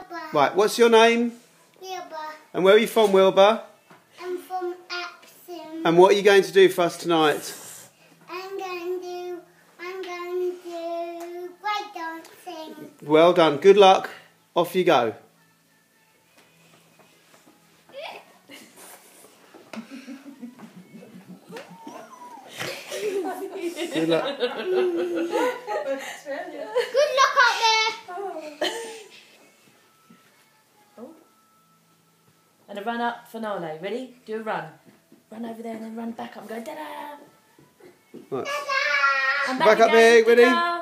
Wilbur. Right, what's your name? Wilbur. And where are you from, Wilbur? I'm from Epsom. And what are you going to do for us tonight? I'm going to break dancing. Well done. Good luck. Off you go. Good luck. Good luck out there. Oh. And a run up finale. Ready? Do a run. Run over there and then run back up and go da-da. Right. Ta-da! And Back up again. big, ready? Ta-da.